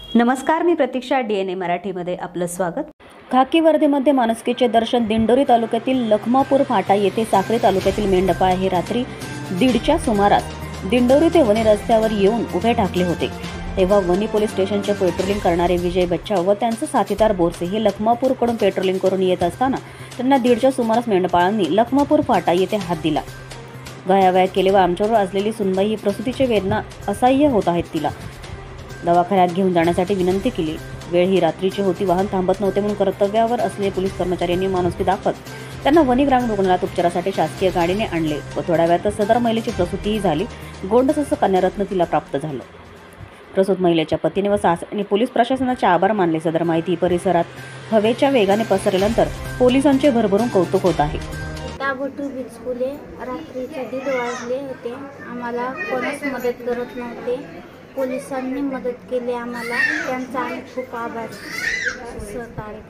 नमस्कार, मी प्रतीक्षा. DNA मराठीमध्ये आपलं स्वागत. खाकी वर्दीमध्ये माणुसकीचे दर्शन. दिंडोरी तालुक्यातील लखमापूर फाटा येथे साक्री तालुक्यातील मेंढपाळ हे रात्री 1:30च्या सुमारास दिंडोरी ते वणी रस्त्यावर येऊन उभे ठाकले होते. तेव्हा वणी पोलीस स्टेशनचे पेट्रोलिंग करणारे विजय बच्चाव व त्यांचे साथीदार बोरसे हे लखमापूरकडून पेट्रोलिंग करून येत असताना त्यांना 1:30च्या सुमारास मेंढपाळांनी लखमापूर फाटा येथे हात दिला. गयावया केले व आमच्यावर असलेली सुनबाई ही प्रसूतीची वेदना असह्य होत आहेत, तिला दवाखान्यात घेऊन जाण्यासाठी विनंती केली. वेळ ही रात्रीची होती. वाहन थांबत नव्हते म्हणून कर्तव्यावर असलेले पोलीस कर्मचाऱ्यांनी माणुसकी दाखवत त्यांना वणी ग्रामीण रुग्णालयात उपचारासाठी शासकीय गाडीने आणले व थोड्या वेळातच सदर महिलेची प्रसूतीही झाली. गोंडस कन्यारत्न तिला प्राप्त झालं. प्रसूत महिलेच्या पतीने व सासऱ्याने पोलीस प्रशासनाचे आभार मानले. सदर माहिती परिसरात हवेच्या वेगाने पसरल्यानंतर पोलिसांचे भरभरून कौतुक होत आहे. ताबडतोब बिचकुले. रात्रीचे 1:30 वाजले होते. आम्हाला कोणीच मदत करत नव्हते. पोलिसांनी मदत केली आम्हाला. त्यांचा आम्ही खूप आभार. सहकार्य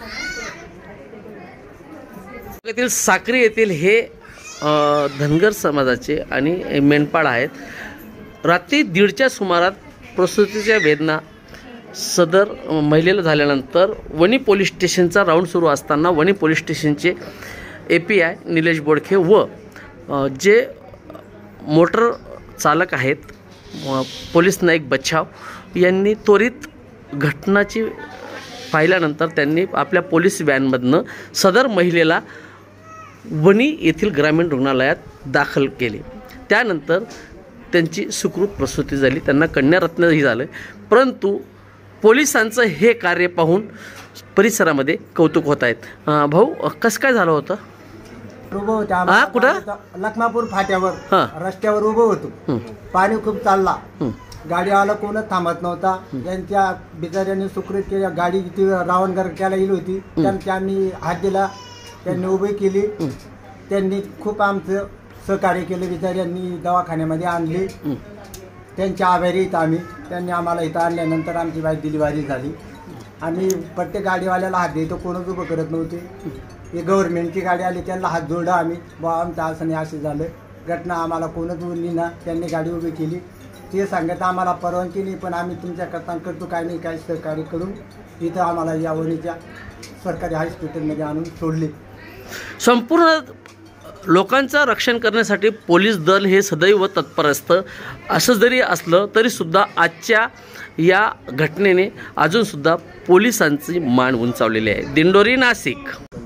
त्यांचं. साक्री येथील हे धनगर समाजाचे आणि मेंढपाळ आहेत. रात्री 1:30च्या सुमारात प्रसूतीच्या वेदना सदर महिलेला झाल्यानंतर वणी पोलीस स्टेशनचा राऊंड सुरू असताना वणी पोलीस स्टेशनचे API निलेश बोडखे व जे मोटर चालक आहेत पोलीस नाईक बच्चाव यांनी त्वरित घटनाची पाहिल्यानंतर त्यांनी आपल्या पोलीस व्हॅनमधनं सदर महिलेला वणी येथील ग्रामीण रुग्णालयात दाखल केले. त्यानंतर त्यांची सुखरूप प्रसूती झाली. त्यांना कन्यारत्नही झालं. परंतु पोलिसांचं हे कार्य पाहून परिसरामध्ये कौतुक होत आहेत. भाऊ, कसं काय झालं होतं? उभं होते कुठं? लखमापूर फाट्यावर रस्त्यावर उभं होतो. पाणी खूप चालला. गाडीवाला कोणच थांबत नव्हता. त्यांच्या बिचाऱ्यांनी सुखरूप केल्या. गाडी ती रावणगर केला गेली होती. त्यांची आम्ही हात दिला. त्यांनी उभी केली. त्यांनी खूप आमचं सहकार्य केलं. बिचाऱ्यांनी दवाखान्यामध्ये आणली. त्यांच्या आभारी आहेत आम्ही. त्यांनी आम्हाला इथं आणल्यानंतर आमची बाई डिलिव्हरी झाली. आम्ही प्रत्येक गाडीवाल्याला हात देतो. कोणच उभं करत नव्हते. हे गव्हर्नमेंटची गाडी आली त्यांना हात जोडलं आम्ही. बा आमचं असं नाही असं झालं. घटना आम्हाला कोणच बोलली ना. त्यांनी गाडी उभी केली. ते सांगत आम्हाला परवानगी नाही, पण आम्ही तुमच्याकरता करतो. काय नाही काय सहकार्य करून इथं आम्हाला या वणीच्या सरकारी हॉस्पिटलमध्ये आणून सोडले. संपूर्ण लोकांचं रक्षण करण्यासाठी पोलीस दल हे सदैव तत्पर असतं. असं जरी असलं तरीसुद्धा आजच्या या घटनेने अजूनसुद्धा पोलिसांची मान उंचावलेली आहे. दिंडोरी, नाशिक.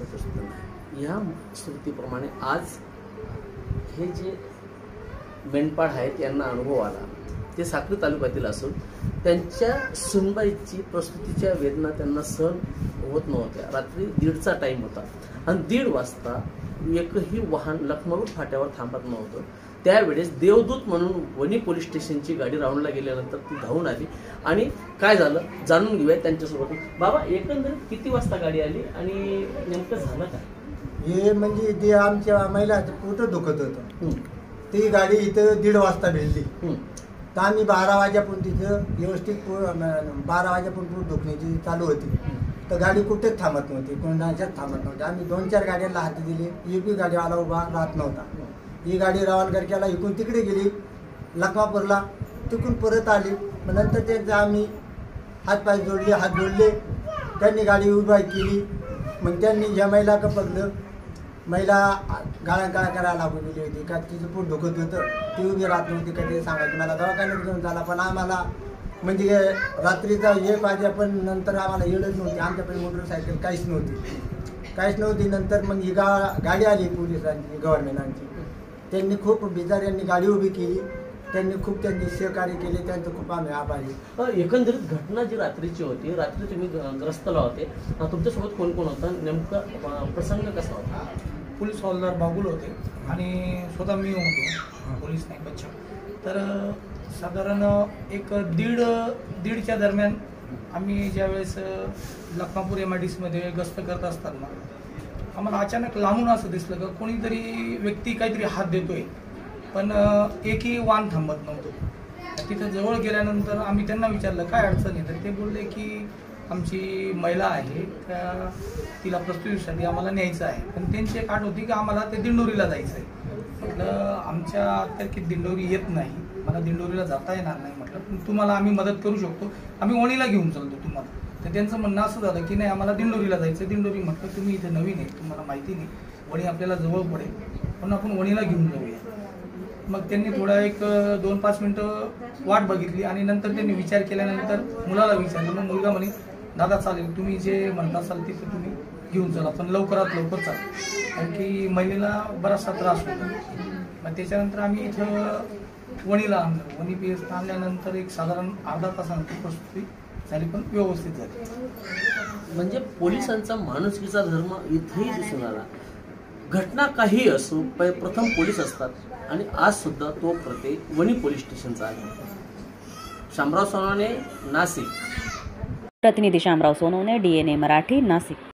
या स्मृतीप्रमाणे आज हे जे मेंढपाळ आहेत यांना अनुभव आला. ते साक्री तालुक्यातील असून त्यांच्या सुनबाईची प्रसूतीच्या वेदना त्यांना सहन होत नव्हत्या. रात्री 1:30चा टाईम होता आणि 1:30 वाजता एकही वाहन लखमापूर फाट्यावर थांबत नव्हतं. त्यावेळेस देवदूत म्हणून वणी पोलीस स्टेशनची गाडी राऊंडला गेल्यानंतर ती धावून आली. आणि काय झालं जाणून घेऊया त्यांच्यासोबत. बाबा, एकंदरीत किती वाजता गाडी आली आणि नेमकं झालं काय? हे म्हणजे जे आमच्या महिलाचं पोट दुखत होतं. ती गाडी इथं 1:30 वाजता भेटली. तर आम्ही 12 वाजेपर्यंत तिथं व्यवस्थित 12 वाजेपर्यंत पोट दुखण्याची चालू होती. तर गाडी कुठेच थांबत नव्हती. कोणाच्याच थांबत नव्हती. आम्ही 2-4 गाड्यांना हाती दिले. एक गाडीवाला उभा राहत नव्हता. ही गाडी रावणगर केला. इकडून तिकडे गेली लखमापूरला. तिकडून परत आली. मग नंतर त्यांचं आम्ही हातपाय जोडले, हात जोडले. त्यांनी गाडी उभा केली. मग त्यांनी या महिला पकडलं. महिला गाळागाळा करायला लागून गेली होती. का तिचं पोट दुखत होतं. ती उभी राहत नव्हती. का ते सांगायची मला दवाखान्यात घेऊन झाला. पण आम्हाला म्हणजे रात्रीचा 1 वाजे पण नंतर आम्हाला येडच नव्हती. आमच्याकडे मोटरसायकल काहीच नव्हती. नंतर मग ही गाडी आली पोलिसांची, गव्हर्नमेंटांची. त्यांनी खूप बिचाऱ्यांनी गाडी उभी केली. त्यांनी सहकार्य केले. त्यांचं खूप आम्ही आभारी. एकंदरीत घटना जी रात्रीची होती, रात्री तुम्ही ग्रस्तला होते. तुमच्यासोबत कोण कोण होता? नेमका प्रसंग कसा होता? पोलीस हवालदार बागुल होते आणि स्वतः मी होतो पोलीस नाईक बच्चा. तर साधारण एक 1:30च्या दरम्यान आम्ही ज्यावेळेस लखमापूर MIDCमध्ये गस्त करत असताना आम्हाला अचानक लांबून असं दिसलं का कोणीतरी व्यक्ती काहीतरी हात देतोय, पण एकही वाहन थांबत नव्हतं. तिथं जवळ गेल्यानंतर आम्ही त्यांना विचारलं काय अडचण आहे. तर ते बोलले की आमची महिला आहे, तिला प्रसूतीसाठी आम्हाला न्यायचं आहे. पण त्यांची एक आठ होती की आम्हाला ते दिंडोरीला जायचं आहे. म्हटलं आमच्या अत्यारकीत दिंडोरी येत नाही. मला दिंडोरीला जाता येणार नाही म्हटलं, पण तुम्हाला आम्ही मदत करू शकतो, आम्ही वणीला घेऊन चालतो तुम्हाला. तर त्यांचं म्हणणं असं झालं की नाही आम्हाला दिंडोरीला जायचं. दिंडोरी म्हटलं तुम्ही इथे नवीन आहे, तुम्हाला माहिती नाही, वणी आपल्याला जवळ पडेल, पण आपण वणीला घेऊन जाऊया. मग त्यांनी थोडा एक 2-5 मिनटं वाट बघितली आणि नंतर त्यांनी विचार केल्यानंतर मुलाला विचारलं. मग मुलगा म्हणे दादा चालेल, तुम्ही जे म्हणता असाल तिथे तुम्ही घेऊन चला, पण लवकरात लवकर चालेल, कारण की महिलेला बराचसा त्रास होतो. मग त्याच्यानंतर आम्ही इथं वणीला आणलं. वणी पी एस आणल्यानंतर एक साधारण अर्धा तासानंतर प्रस्तुती झाली, पण व्यवस्थित झाली. म्हणजे पोलिसांचा माणुसकीचा धर्म इथेही दिसून आला. घटना काही असो, प्रथम पोलीस असतात आणि आज सुद्धा तो प्रत्येक वणी पोलीस स्टेशनचा आहे. शामराव सोनवणे, नाशिक. प्रतिनिधी शामराव सोनवणे, DNA मराठी, नाशिक.